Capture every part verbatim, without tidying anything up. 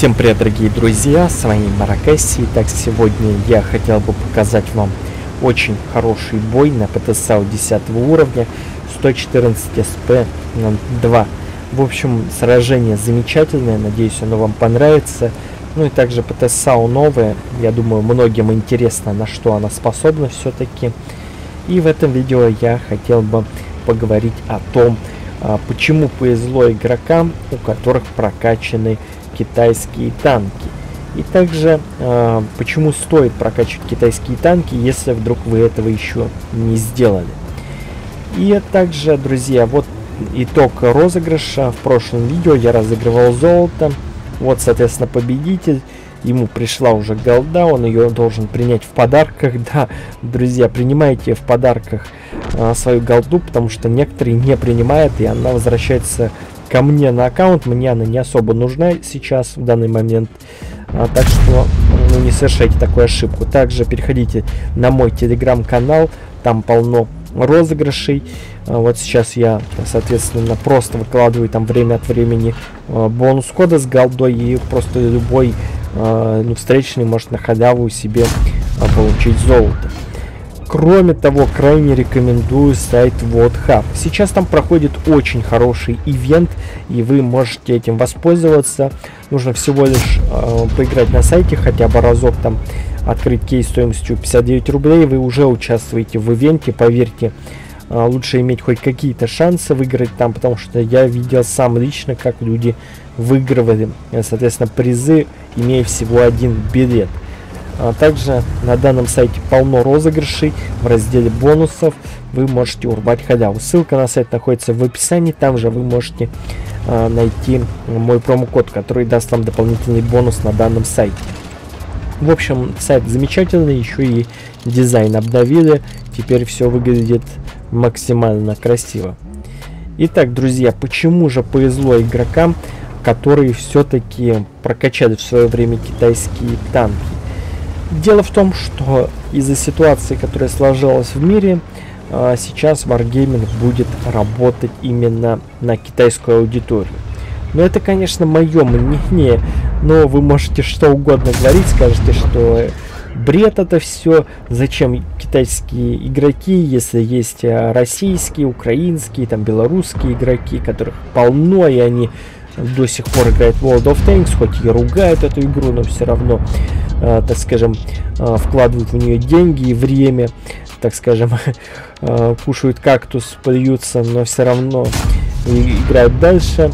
Всем привет, дорогие друзья, с вами Маракеси. Итак, сегодня я хотел бы показать вам очень хороший бой на ПТСАУ десятого уровня, сто четырнадцать эс пэ два. В общем, сражение замечательное, надеюсь, оно вам понравится. Ну и также ПТСАУ новая, я думаю, многим интересно, на что она способна все-таки. И в этом видео я хотел бы поговорить о том, почему повезло игрокам, у которых прокачаны китайские танки. И также э, почему стоит прокачивать китайские танки, если вдруг вы этого еще не сделали. И также, друзья, вот итог розыгрыша. В прошлом видео я разыгрывал золото. Вот, соответственно, победитель. Ему пришла уже голда, он ее должен принять в подарках. Да, друзья, принимайте в подарках э, свою голду, потому что некоторые не принимают, и она возвращается ко мне на аккаунт. Мне она не особо нужна сейчас, в данный момент. А, так что ну, не совершайте такую ошибку. Также переходите на мой телеграм-канал, там полно розыгрышей. А, вот сейчас я, соответственно, просто выкладываю там время от времени а, бонус кода с голдой, и просто любой а, ну, встречный может на халяву себе а, получить золото. Кроме того, крайне рекомендую сайт WotHub. Сейчас там проходит очень хороший ивент, и вы можете этим воспользоваться. Нужно всего лишь э, поиграть на сайте, хотя бы разок там открыть кейс стоимостью пятьдесят девять рублей. Вы уже участвуете в ивенте, поверьте. Э, лучше иметь хоть какие-то шансы выиграть там, потому что я видел сам лично, как люди выигрывали, соответственно, призы, имея всего один билет. А также на данном сайте полно розыгрышей. В разделе бонусов вы можете урвать халяву. Ссылка на сайт находится в описании. Там же вы можете а, найти мой промокод, который даст вам дополнительный бонус на данном сайте. В общем, сайт замечательный, еще и дизайн обновили. Теперь все выглядит максимально красиво. Итак, друзья, почему же повезло игрокам, которые все-таки прокачали в свое время китайские танки? Дело в том, что из-за ситуации, которая сложилась в мире, сейчас Wargaming будет работать именно на китайскую аудиторию. Но это, конечно, мое мнение, но вы можете что угодно говорить, скажете, что бред это все, зачем китайские игроки, если есть российские, украинские, там белорусские игроки, которых полно, и они до сих пор играют в World of Tanks, хоть и ругают эту игру, но все равно, э, так скажем, э, вкладывают в нее деньги и время, так скажем, э, кушают кактус, плюются, но все равно играют дальше.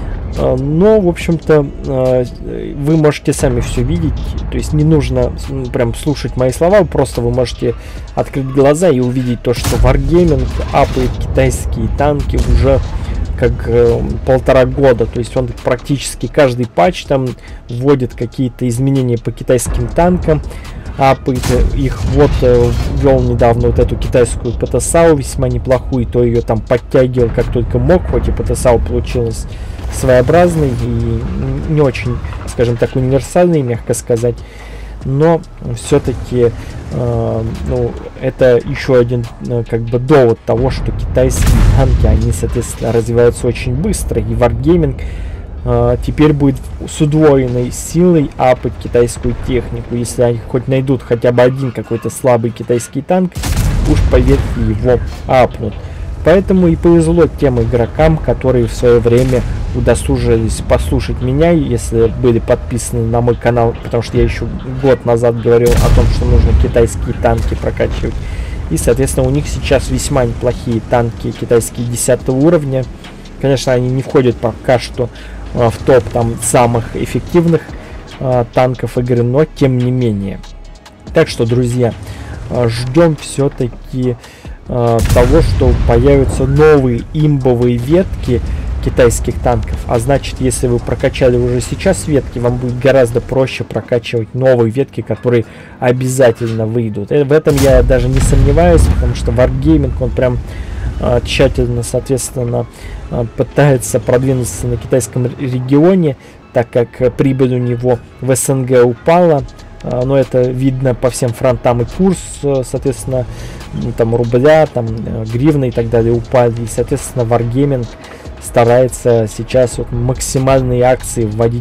Э, но, в общем-то, э, вы можете сами все видеть, то есть не нужно прям слушать мои слова, просто вы можете открыть глаза и увидеть то, что Wargaming апает китайские танки уже как э, полтора года, то есть он практически каждый патч там вводит какие-то изменения по китайским танкам, апает их. Вот э, ввел недавно вот эту китайскую ПТСАУ весьма неплохую, то ее там подтягивал как только мог, хоть и ПТСАУ получилась своеобразной и не очень, скажем так, универсальной, мягко сказать. Но все-таки э, ну, это еще один э, как бы довод того, что китайские танки, они, соответственно, развиваются очень быстро, и Wargaming э, теперь будет с удвоенной силой апать китайскую технику. Если они хоть найдут хотя бы один какой-то слабый китайский танк, уж поверьте, его апнут. Поэтому и повезло тем игрокам, которые в свое время удосужились послушать меня, если были подписаны на мой канал, потому что я еще год назад говорил о том, что нужно китайские танки прокачивать. И, соответственно, у них сейчас весьма неплохие танки китайские десятого уровня. Конечно, они не входят пока что а, в топ там самых эффективных а, танков игры, но тем не менее. Так что, друзья, а, ждем все-таки того, что появятся новые имбовые ветки китайских танков. А значит, если вы прокачали уже сейчас ветки, вам будет гораздо проще прокачивать новые ветки, которые обязательно выйдут. И в этом я даже не сомневаюсь, потому что Wargaming, он прям а, тщательно, соответственно, а, пытается продвинуться на китайском регионе, так как прибыль у него в СНГ упала. Но это видно по всем фронтам, и курс, соответственно, там рубля, там гривны и так далее упали. И, соответственно, Wargaming старается сейчас вот максимальные акции вводить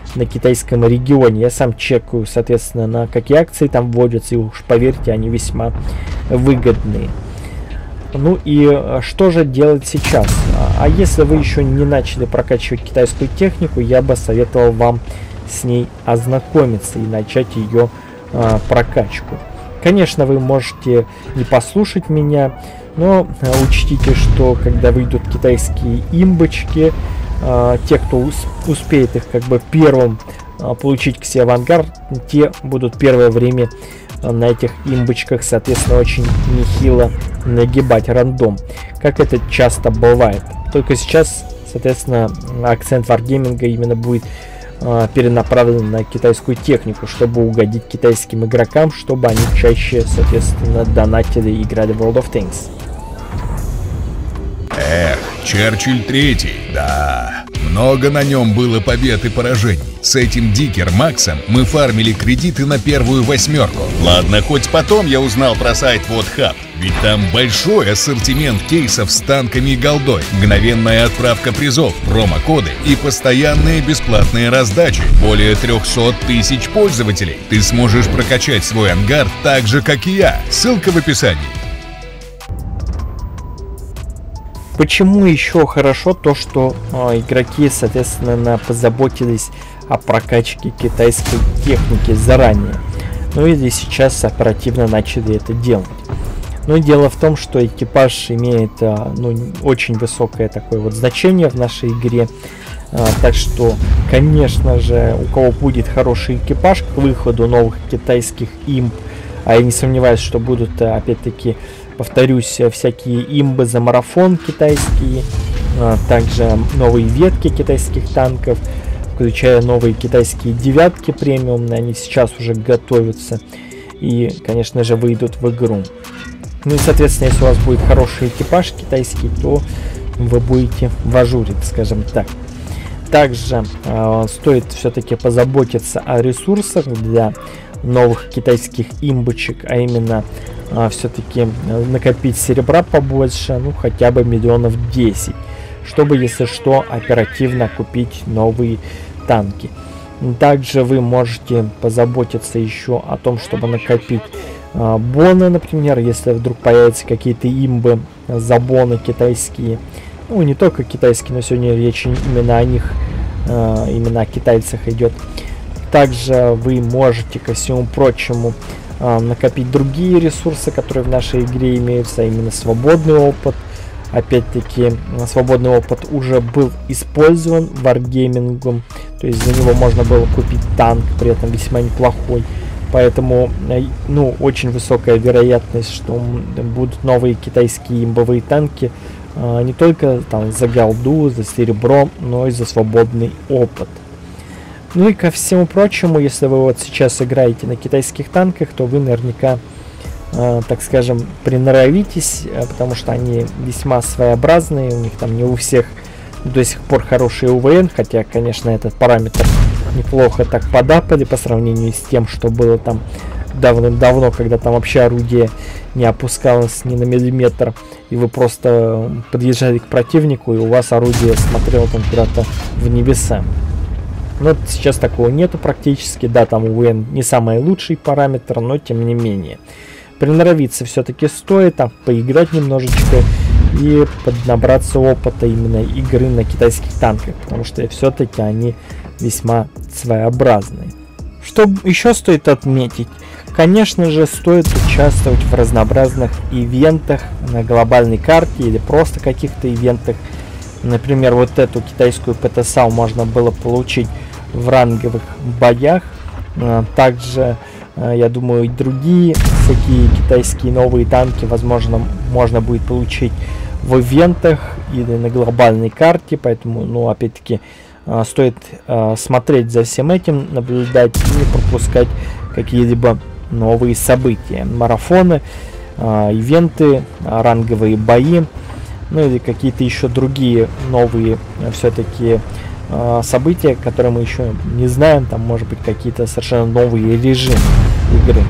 на китайском регионе. Я сам чекаю, соответственно, на какие акции там вводятся, и уж поверьте, они весьма выгодные. Ну и что же делать сейчас? А если вы еще не начали прокачивать китайскую технику, я бы советовал вам с ней ознакомиться и начать ее а, прокачку. Конечно, вы можете не послушать меня, но а, учтите, что когда выйдут китайские имбочки, а, те, кто ус успеет их как бы первым а, получить к себе в ангар, те будут первое время на этих имбочках, соответственно, очень нехило нагибать рандом, как это часто бывает. Только сейчас, соответственно, акцент варгейминга именно будет э, перенаправлен на китайскую технику, чтобы угодить китайским игрокам, чтобы они чаще, соответственно, донатили и играли в World of Tanks. Эх, Черчилль третий, да. Много на нем было побед и поражений. С этим Дикер Максом мы фармили кредиты на первую восьмерку. Ладно, хоть потом я узнал про сайт WotHub. Ведь там большой ассортимент кейсов с танками и голдой, мгновенная отправка призов, промокоды и постоянные бесплатные раздачи. Более трехсот тысяч пользователей. Ты сможешь прокачать свой ангар так же, как и я. Ссылка в описании. Почему еще хорошо то, что э, игроки, соответственно, позаботились о прокачке китайской техники заранее, ну или сейчас оперативно начали это делать. Но дело в том, что экипаж имеет э, ну, очень высокое такое вот значение в нашей игре, э, так что, конечно же, у кого будет хороший экипаж к выходу новых китайских имп, а я не сомневаюсь, что будут, опять-таки, повторюсь, всякие имбы за марафон китайские, а также новые ветки китайских танков, включая новые китайские девятки премиумные, они сейчас уже готовятся и, конечно же, выйдут в игру. Ну и, соответственно, если у вас будет хороший экипаж китайский, то вы будете в ажуре, скажем так. Также э, стоит все-таки позаботиться о ресурсах для новых китайских имбочек, а именно а, все-таки накопить серебра побольше, ну хотя бы миллионов десять, чтобы, если что, оперативно купить новые танки. Также вы можете позаботиться еще о том, чтобы накопить а, боны, например, если вдруг появятся какие-то имбы за боны китайские, ну не только китайские, но сегодня речь именно о них, а, именно о китайцах идет. Также вы можете, ко всему прочему, накопить другие ресурсы, которые в нашей игре имеются, а именно свободный опыт. Опять-таки, свободный опыт уже был использован варгеймингом, то есть за него можно было купить танк, при этом весьма неплохой. Поэтому, ну, очень высокая вероятность, что будут новые китайские имбовые танки, не только там за голду, за серебро, но и за свободный опыт. Ну и ко всему прочему, если вы вот сейчас играете на китайских танках, то вы наверняка, э, так скажем, приноровитесь, э, потому что они весьма своеобразные, у них там не у всех до сих пор хороший УВН, хотя, конечно, этот параметр неплохо так подапали по сравнению с тем, что было там давным-давно, когда там вообще орудие не опускалось ни на миллиметр, и вы просто подъезжали к противнику, и у вас орудие смотрело там куда-то в небеса. Но сейчас такого нету практически, да, там УВН не самый лучший параметр, но тем не менее. Приноровиться все-таки стоит, там поиграть немножечко и поднабраться опыта именно игры на китайских танках, потому что все-таки они весьма своеобразные. Что еще стоит отметить? Конечно же, стоит участвовать в разнообразных ивентах на глобальной карте или просто каких-то ивентах. Например, вот эту китайскую ПТСАУ можно было получить в ранговых боях. Также, я думаю, и другие всякие китайские новые танки, возможно, можно будет получить в ивентах или на глобальной карте. Поэтому, ну, опять-таки, стоит смотреть за всем этим, наблюдать и не пропускать какие-либо новые события. Марафоны, ивенты, ранговые бои, ну или какие-то еще другие новые все-таки э, события, которые мы еще не знаем, там может быть какие-то совершенно новые режимы игры.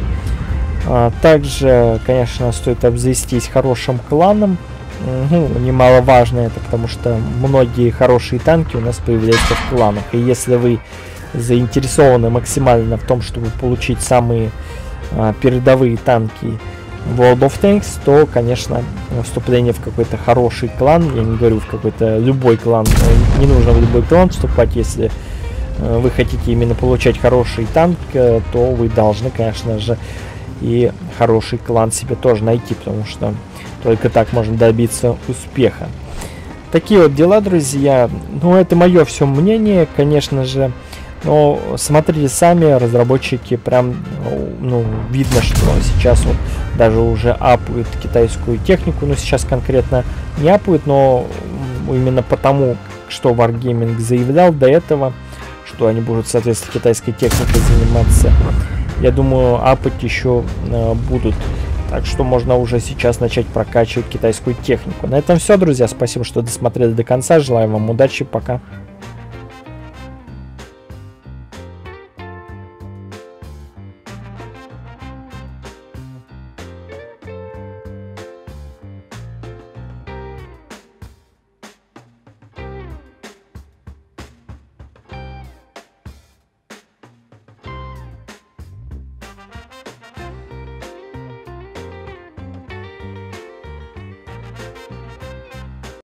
А, также, конечно, стоит обзавестись хорошим кланом, ну, немаловажно это, потому что многие хорошие танки у нас появляются в кланах, и если вы заинтересованы максимально в том, чтобы получить самые а, передовые танки в World of Tanks, то, конечно, вступление в какой-то хороший клан, я не говорю в какой-то любой клан, не нужно в любой клан вступать, если вы хотите именно получать хороший танк, то вы должны, конечно же, и хороший клан себе тоже найти, потому что только так можно добиться успеха. Такие вот дела, друзья. Ну, это мое все мнение, конечно же. Но смотрите сами, разработчики прям, ну, видно, что сейчас вот даже уже апают китайскую технику. Ну, сейчас конкретно не апают, но именно потому, что Wargaming заявлял до этого, что они будут, соответственно, китайской техникой заниматься. Я думаю, апать еще э, будут. Так что можно уже сейчас начать прокачивать китайскую технику. На этом все, друзья. Спасибо, что досмотрели до конца. Желаю вам удачи. Пока.